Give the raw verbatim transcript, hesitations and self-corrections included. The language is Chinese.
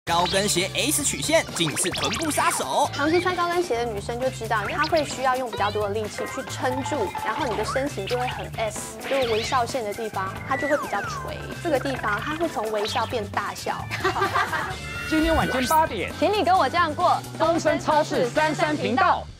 高跟鞋 S 曲线竟是臀部杀手。 长期穿高跟鞋的女生就知道，她会需要用比较多的力气去撑住，然后你的身形就会很 S， 就是微笑线的地方，它就会比较垂。这个地方它会从微笑变大笑。 今天晚间八点， 请你跟我这样过。 东森超市三三频道。